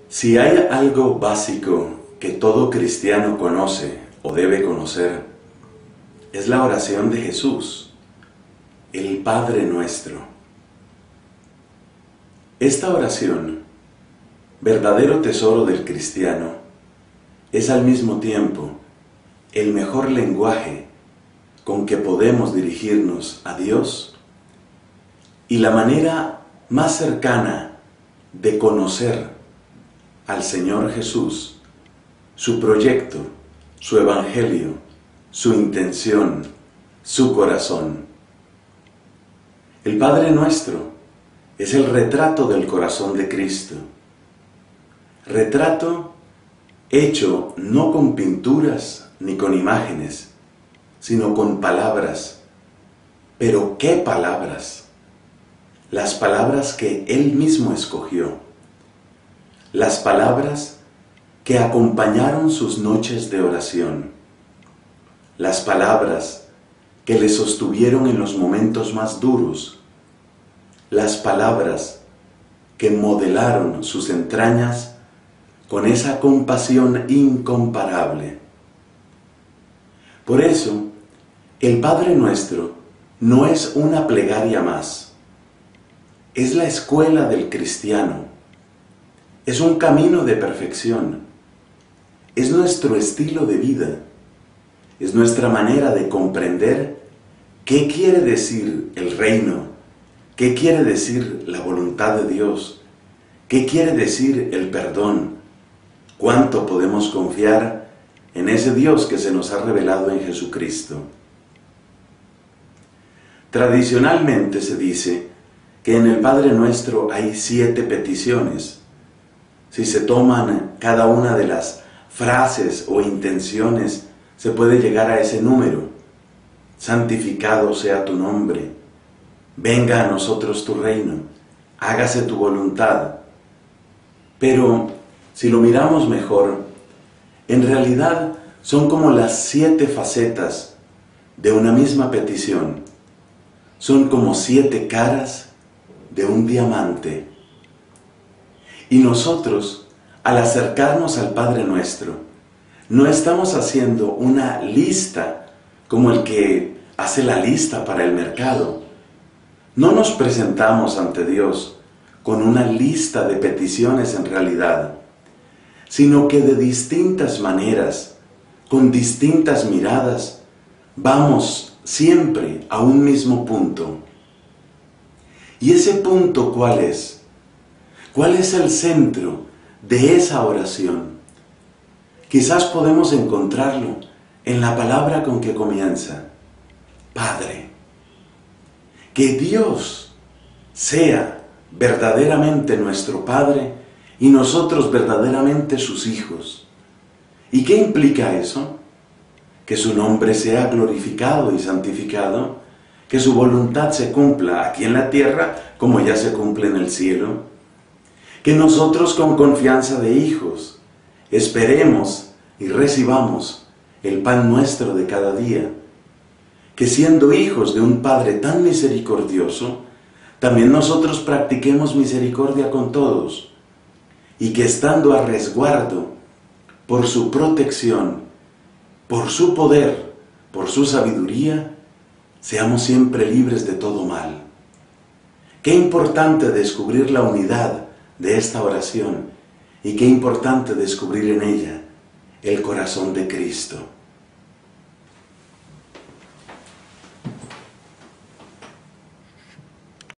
Si hay algo básico que todo cristiano conoce o debe conocer, es la oración de Jesús, el Padre Nuestro. Esta oración, verdadero tesoro del cristiano, es al mismo tiempo el mejor lenguaje con que podemos dirigirnos a Dios y la manera más cercana de conocer al Señor Jesús, su proyecto, su evangelio, su intención, su corazón. El Padre Nuestro es el retrato del corazón de Cristo. Retrato hecho no con pinturas ni con imágenes, sino con palabras. Pero ¿qué palabras? Las palabras que Él mismo escogió. Las palabras que acompañaron sus noches de oración. Las palabras que le sostuvieron en los momentos más duros. Las palabras que modelaron sus entrañas con esa compasión incomparable. Por eso, el Padre Nuestro no es una plegaria más. Es la escuela del cristiano. Es un camino de perfección. Es nuestro estilo de vida. Es nuestra manera de comprender qué quiere decir el reino, qué quiere decir la voluntad de Dios, qué quiere decir el perdón, cuánto podemos confiar en ese Dios que se nos ha revelado en Jesucristo. Tradicionalmente se dice que en el Padre Nuestro hay 7 peticiones. Si se toman cada una de las frases o intenciones, se puede llegar a ese número. Santificado sea tu nombre. Venga a nosotros tu reino. Hágase tu voluntad. Pero si lo miramos mejor, en realidad son como las 7 facetas de una misma petición. Son como 7 caras de un diamante. Y nosotros, al acercarnos al Padre Nuestro, no estamos haciendo una lista como el que hace la lista para el mercado. No nos presentamos ante Dios con una lista de peticiones en realidad, sino que de distintas maneras, con distintas miradas, vamos siempre a un mismo punto. ¿Y ese punto cuál es? ¿Cuál es el centro de esa oración? Quizás podemos encontrarlo en la palabra con que comienza: Padre. Que Dios sea verdaderamente nuestro Padre y nosotros verdaderamente sus hijos. ¿Y qué implica eso? Que su nombre sea glorificado y santificado, que su voluntad se cumpla aquí en la tierra como ya se cumple en el cielo. Que nosotros con confianza de hijos esperemos y recibamos el pan nuestro de cada día. Que siendo hijos de un Padre tan misericordioso, también nosotros practiquemos misericordia con todos. Y que estando a resguardo por su protección, por su poder, por su sabiduría, seamos siempre libres de todo mal. Qué importante descubrir la unidad de esta oración y qué importante descubrir en ella el corazón de Cristo.